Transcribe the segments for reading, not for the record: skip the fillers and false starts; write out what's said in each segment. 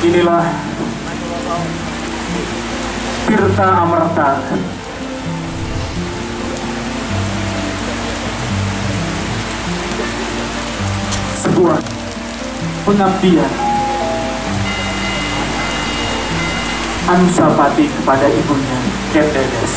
Inilah Tirta Amerta, sebuah pengabdian Anusapati kepada ibunya, Ken Dedes.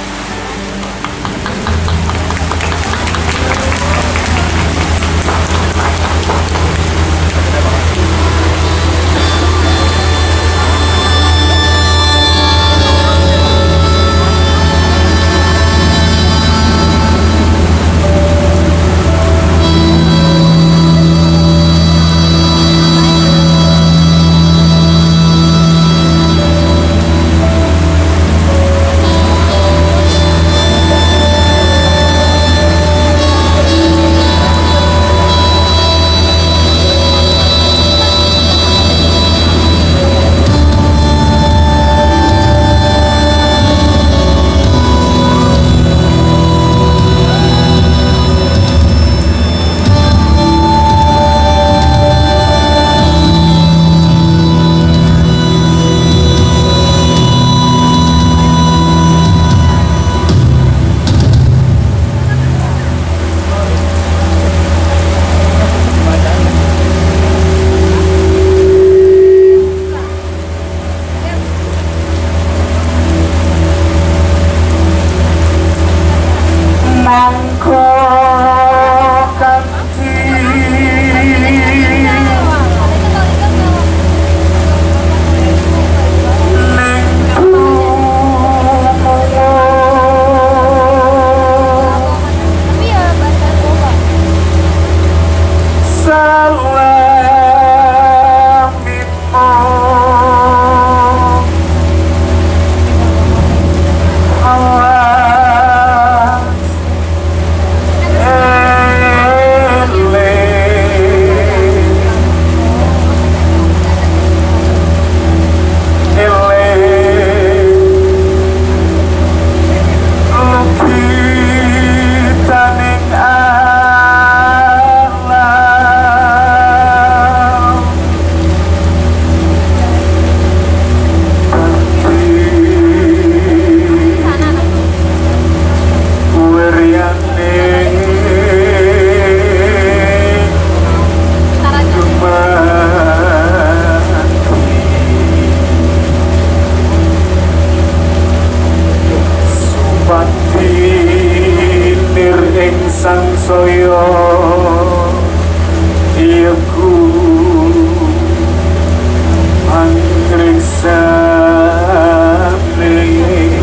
Sangsaya iku angriksane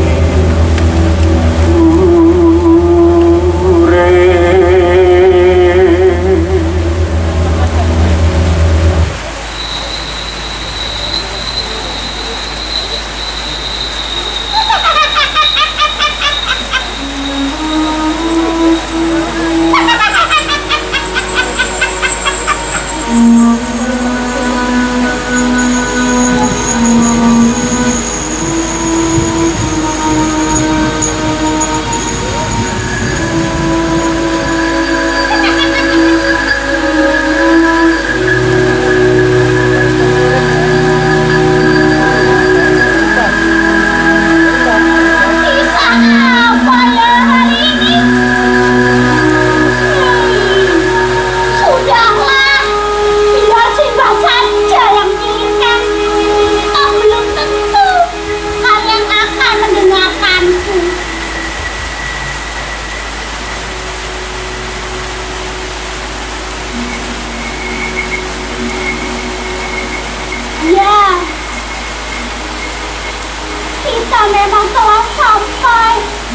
memang telah sampai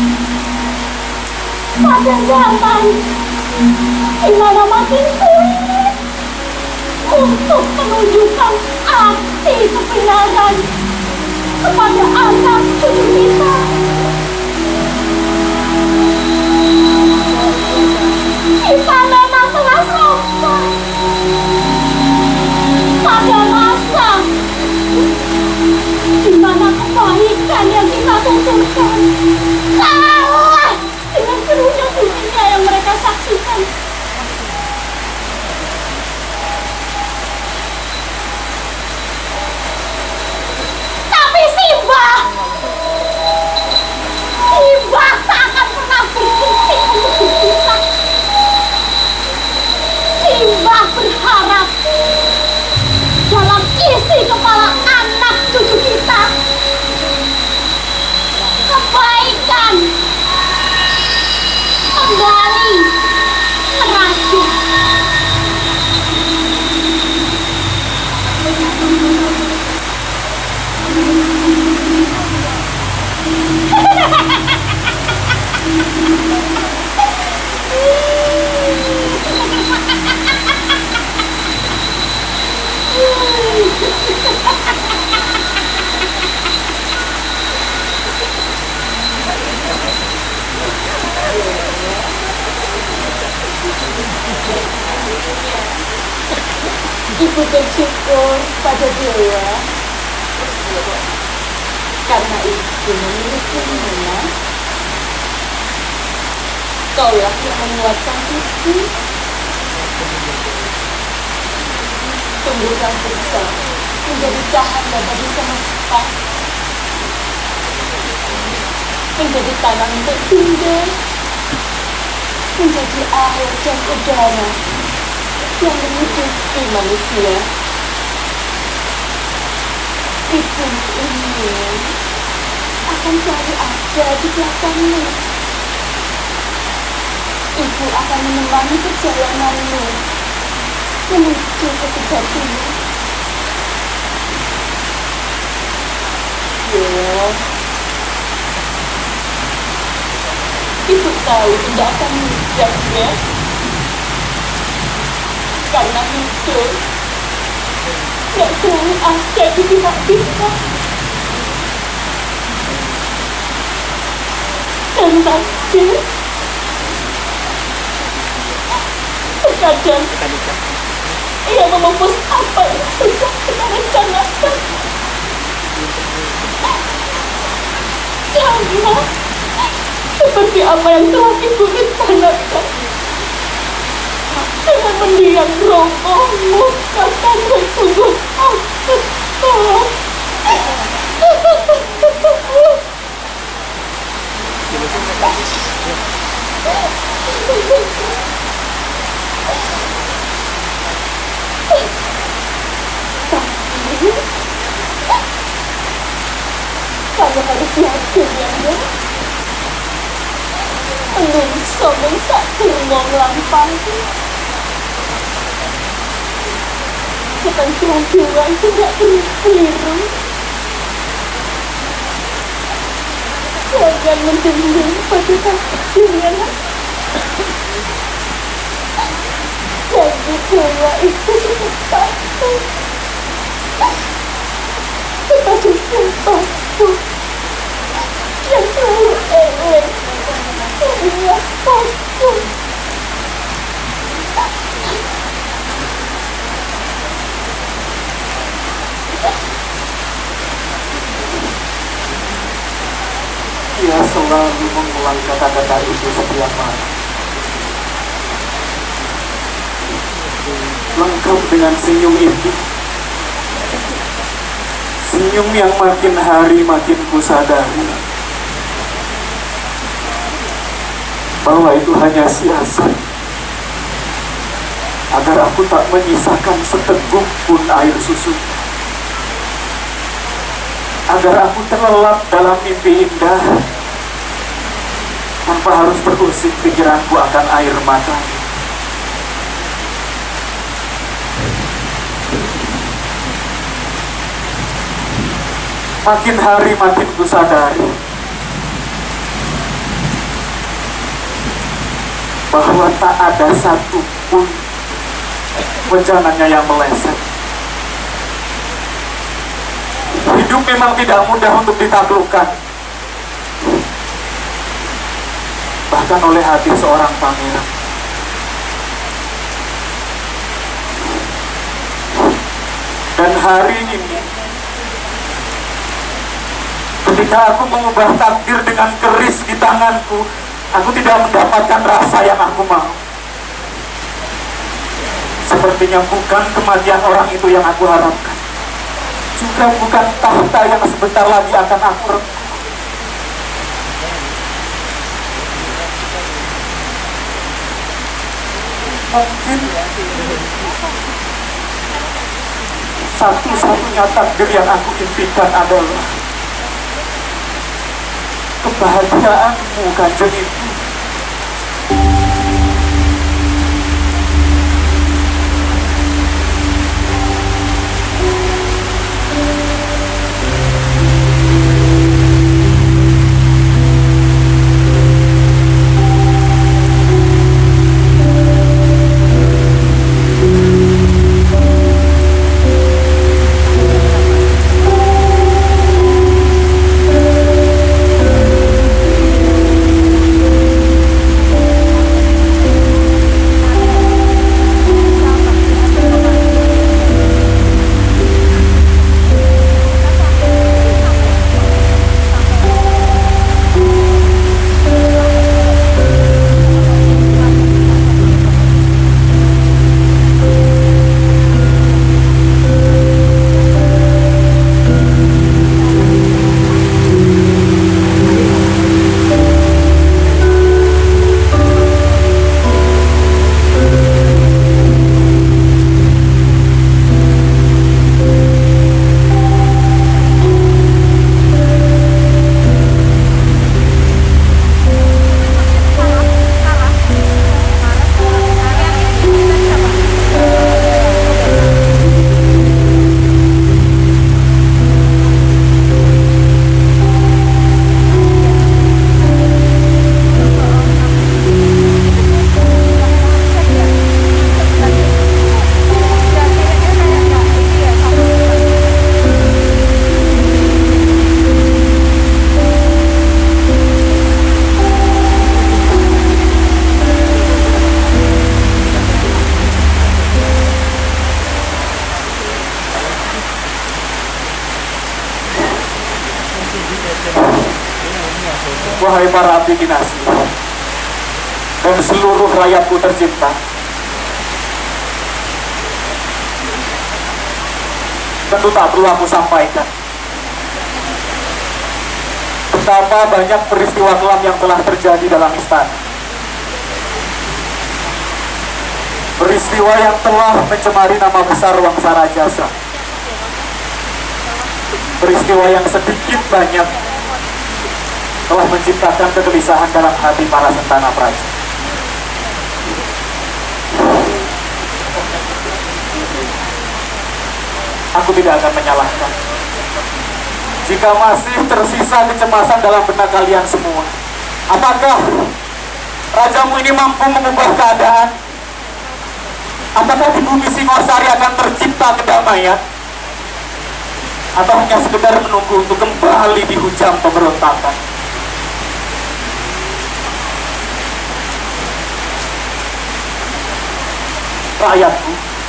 pada zaman di mana makin sulit untuk menunjukkan arti kebenaran kepada anak cucu kita. Kita memang telah sampai pada masa di mana kebaikan yang kita tunjukkan kalah dengan kerunya dunia yang mereka saksikan. Ibu bersyukur pada Dewa karena Ibu memiliki Nina. Kaulah yang menguatkan Ibu. Tumbuhkan kita menjadi cahaya bagi semesta, menjadi tanah untuk tumbuh, menjadi air dan udara yang menghidupi manusia. Ibu ini akan selalu ada di belakangmu. Ibu akan menemani perjalananmu menuju ke sejatimu. Ya, Ibu tahu tidak akan mudah ya, karena hidup tidak selalu ada di pihak kita. Dan takdir terkadang ia memupus apa yang sudah kita rencanakan. Karena seperti apa yang telah Ibu rencanakan, dengan mendiam robohmu akan sungguh kesal. Kamu harus yakin ya, menungso tak turun lampahi. Ketentuan Dewa tidak keliru. Jangan mendendam pada takdirnya. Jadi Dewa itu sepatu, sepatu sepatu yang selalu elek. Dia sepatu. Dia selalu mengulang kata-kata itu setiap malam, lengkap dengan senyum itu. Senyum yang makin hari makin kusadari bahwa itu hanya siasat agar aku tak menyisakan seteguk pun air susu, agar aku terlelap dalam mimpi indah tanpa harus berusik pikiranku akan air mata. Makin hari makin kusadari bahwa tak ada satupun rencananya yang meleset. Hidup memang tidak mudah untuk ditaklukkan, bahkan oleh hati seorang pangeran. Dan hari ini, ketika aku mengubah takdir dengan keris di tanganku, aku tidak mendapatkan rasa yang aku mau. Sepertinya bukan kematian orang itu yang aku harapkan, juga bukan tahta yang sebentar lagi akan aku rebut. Mungkin satu-satunya takdir yang aku impikan adalah kebahagiaanmu, Kanjeng Ibu. Wahai para abdi dinasti dan seluruh rakyatku tercinta, tentu tak perlu aku sampaikan betapa banyak peristiwa kelam yang telah terjadi dalam istana. Peristiwa yang telah mencemari nama besar Wangsa Rajasa. Peristiwa yang sedikit banyak telah menciptakan kegelisahan dalam hati para sentana praja. Aku tidak akan menyalahkan jika masih tersisa kecemasan dalam benak kalian semua. Apakah rajamu ini mampu mengubah keadaan? Apakah di bumi Singosari akan tercipta kedamaian? Atau hanya sekedar menunggu untuk kembali dihujam pemberontakan? Rakyatku,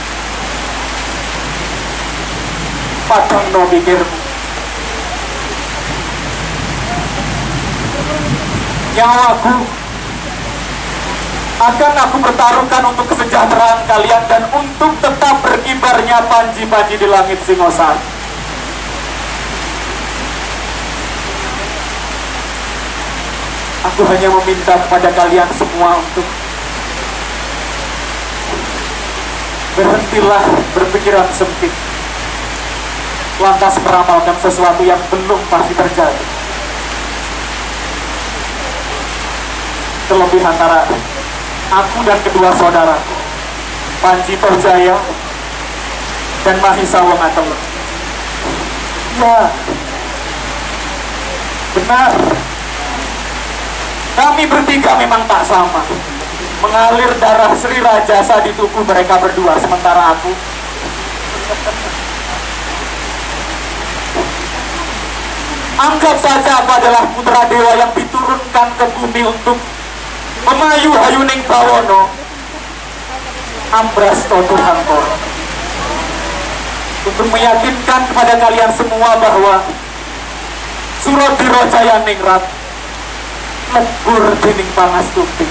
padang no pikirmu. Nyawaku akan aku bertaruhkan untuk kesejahteraan kalian dan untuk tetap berkibarnya panji-panji di langit Singosari. Aku hanya meminta kepada kalian semua untuk berhentilah berpikiran sempit, lantas meramalkan sesuatu yang belum pasti terjadi. Terlebih antara aku dan kedua saudaraku, Panji Tohjaya dan Mahisa Wongatelu. Ya, benar. Kami bertiga memang tak sama. Mengalir darah Sri Rajasa di tubuh mereka berdua, sementara aku anggap saja aku adalah putra dewa yang diturunkan ke bumi untuk memayu hayuning bawono ambras Toturhangkor, untuk meyakinkan kepada kalian semua bahwa Surodiro Jayaningrat lebur dening Pangastuti.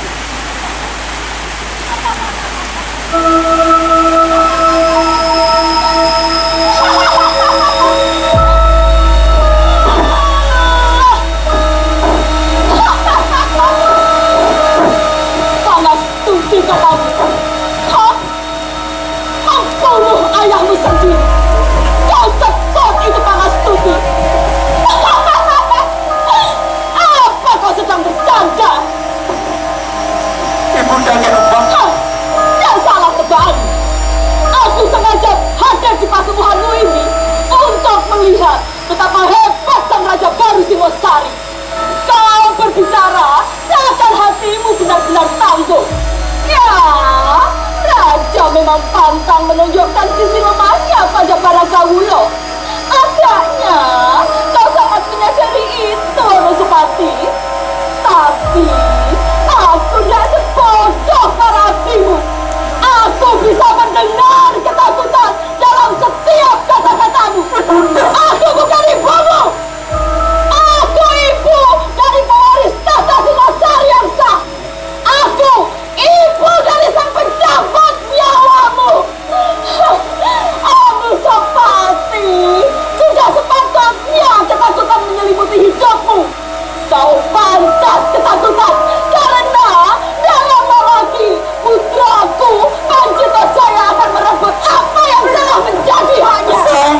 Pangastuti katamu, hah? Kau bunuh ayahmu sendiri. Kau sekot itu Pangastuti. Apa kau sedang bercanda? Ibunda Gerubang, Yang salah tebak. Aku sengaja hadir di pasemuhanmu ini untuk melihat betapa hebat sang raja baru Singosari. Kau berbicara seakan hatimu benar-benar tangguh. Ya, raja memang pantang menunjukkan sisi lemahnya pada para kawulo. Agaknya kau sangat menyadari itu, Anusapati. Tapi aku tidak sebodoh para abdimu. Aku bisa mendengar ketakutan dalam setiap kata-katamu. Aku bukan ibumu. Aku ibu dari pewaris tahta Singosari yang sah. Aku ibu dari sang pejabat nyawamu. Anusapati, sudah sepatutnya ketakutan menyelimuti hidupmu. Kau pantas ketakutan karena dalam lama lagi putraku Panji Tohjaya akan merebut apa yang telah menjadi haknya.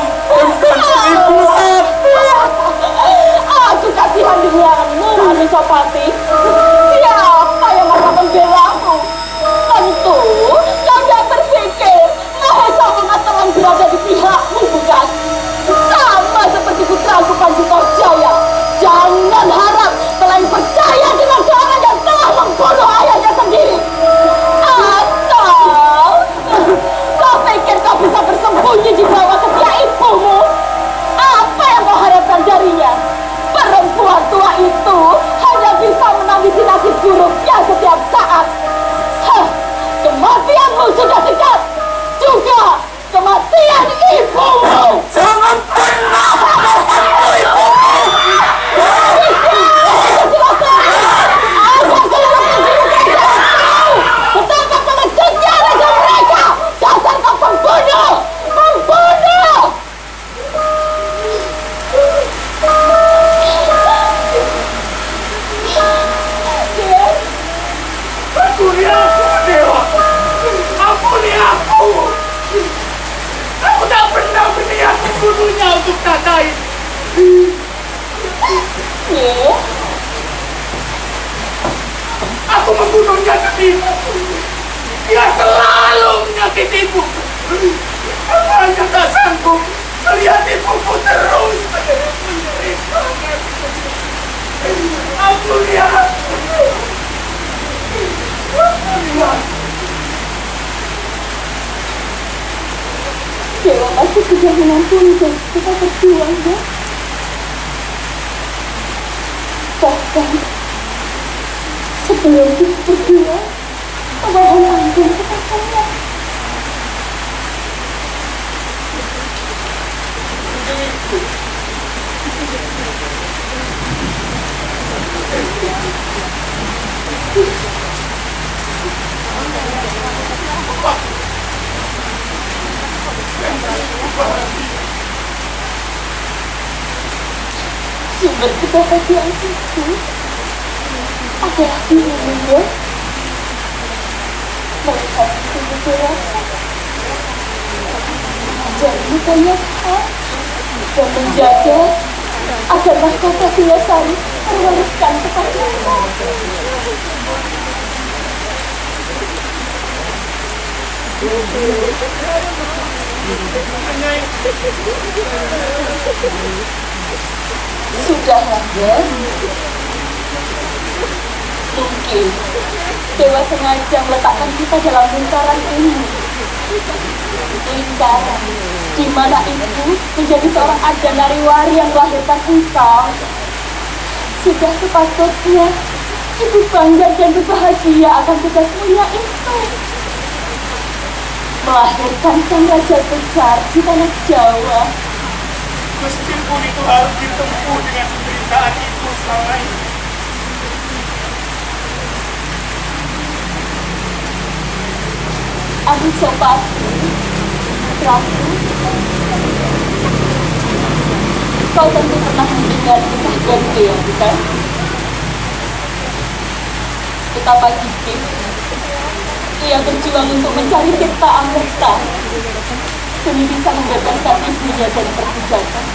Aku kasihan denganmu, Anusapati. Siapa yang akan membelamu? Tentu kau tidak berpikir Mahesa Wongatelu berada di pihakmu, bukan? Sama seperti putraku Panji Tohjaya. Jangan harap selain percaya dengan seorang yang telah membunuh ayahnya sendiri. Atau kau pikir kau bisa bersembunyi di bawah ketiak ibumu? Apa yang kau harapkan darinya? Perempuan tua itu hanya bisa menangisi nasib buruknya setiap saat. Kematianmu sudah dekat. Juga kematian ibumu. jangan pernah menyentuh ibumu. lihat. Dewa pasti sudah mengampuni dan kita berdua ya. Bahkan sebelum kita berdua memohon ampun kepadanya. Sumber kebahagiaan itu adalah dirimu melihat itu rasa menjadi banyak hal dan menjaga agar mahkota Singasari terwariskan kepada Sudahlah ya. Mungkin Dewa sengaja meletakkan kita dalam lingkaran ini. Lingkaran di mana ibu menjadi seorang Ardanariwari yang melahirkan engkau. Sudah sepatutnya ibu bangga dan berbahagia akan tugas mulia itu. Melahirkan sang raja besar di tanah Jawa. Meskipun itu harus ditempuh dengan penderitaan itu selama ini. Abu Sopati, Ratu, kau tentu pernah mendengar kisah Gandhi, bukan? Betapa gigih ia berjuang untuk mencari Tirta Amrita demi bisa membebaskan ibunya dari perbudakan.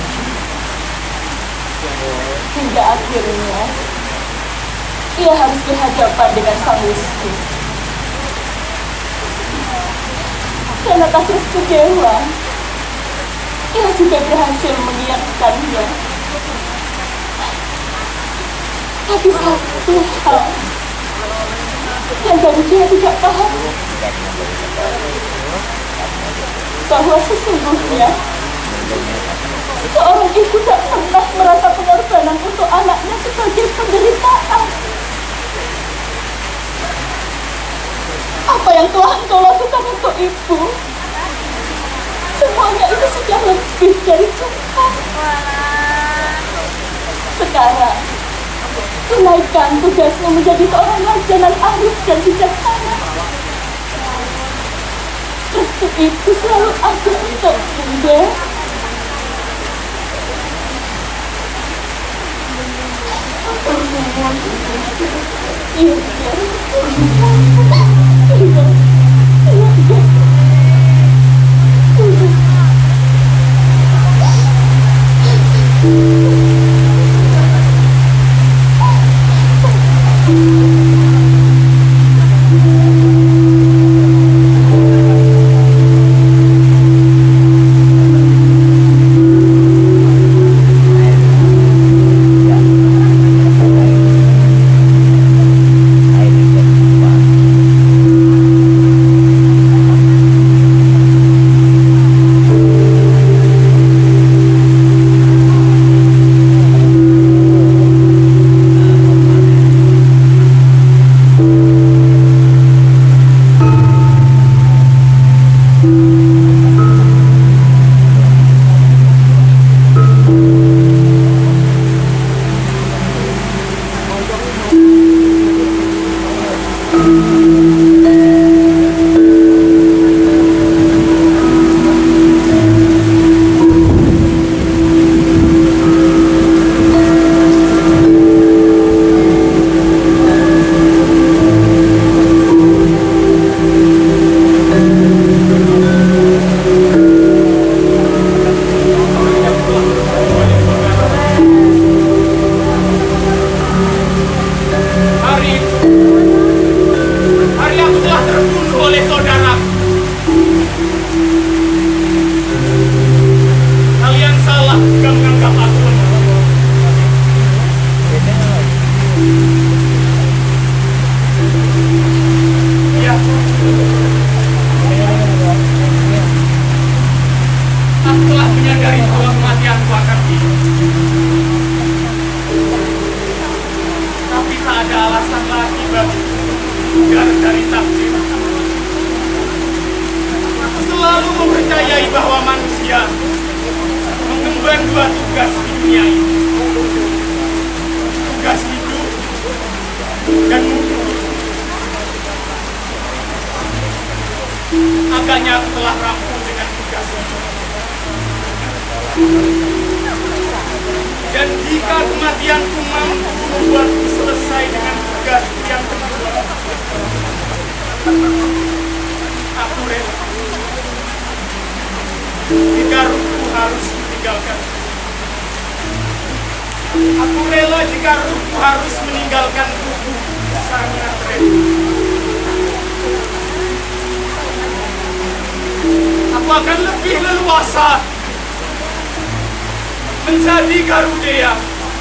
Hingga akhirnya ia harus berhadapan dengan sang Wisnu. Dan atas restu Dewa, ia juga berhasil mengiyakannya. Tapi satu hal yang baru dia tidak paham, bahwa sesungguhnya seorang ibu tak pernah merasa pengorbanan untuk anaknya sebagai penderitaan. Apa yang telah engkau lakukan untuk ibu, semuanya itu sudah lebih dari cukup. Sekarang tunaikan tugasmu menjadi seorang raja yang arif dan bijaksana. Restu itu selalu ada untuk Bunda. Iya. mempercayai bahwa manusia mengemban dua tugas di dunia ini. Tugas hidup dan mati. Agaknya aku telah rampung dengan tugas itu. Dan jika kematianku mampu membuatku selesai dengan tugas yang kedua, aku rela. Jika ruhku harus meninggalkan. Aku rela jika ruhku harus meninggalkan tubuh. Sangat rela. Aku akan lebih leluasa menjadi Garudea,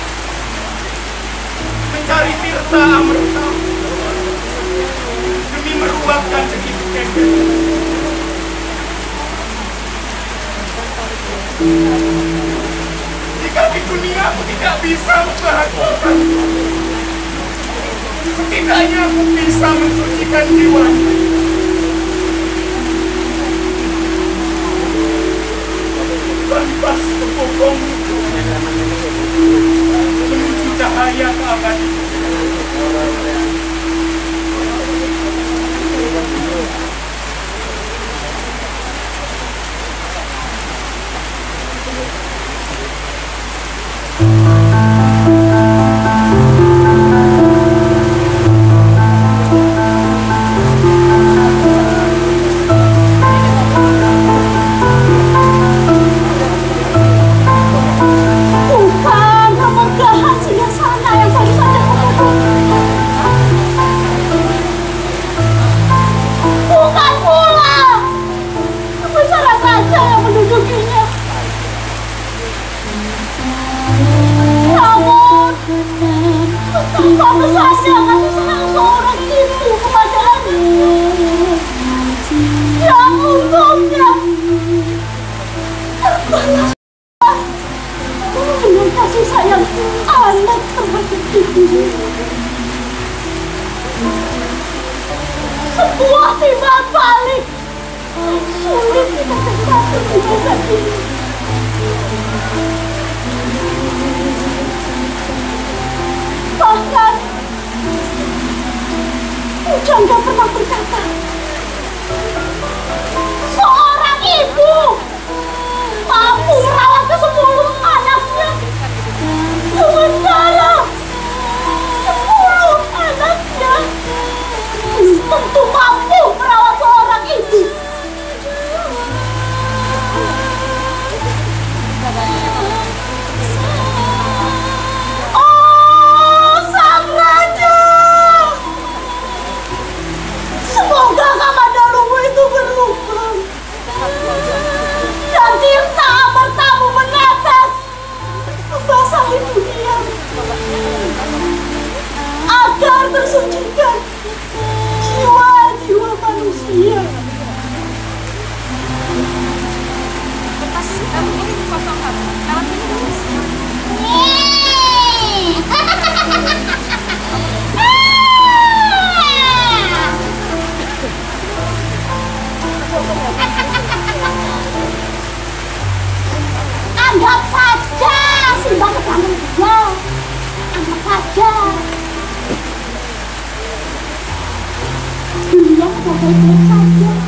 mencari tirta amerta demi meruapkan segitu kengkel. Jika di dunia aku tidak bisa membahagiakan, setidaknya aku bisa mensucikan jiwanya. Bebas kebokong menuju cahaya keabadian. Sebuah timbal balik sulit kita terjadi di masa ini. Bahkan Pujangga pernah berkata, seorang ibu mampu merawat ke-10 anaknya, sementara 10 anaknya tentu mampu merawat seorang ibu. Oh, sang raja, semoga Kamandanu itu berlubang dan tirta amartamu menetes membasahi dunia agar tersucikan jiwa-jiwa manusia. Anggap saja Simba kedatangan dia. Anggap saja. Dunia sudah baik-baik saja.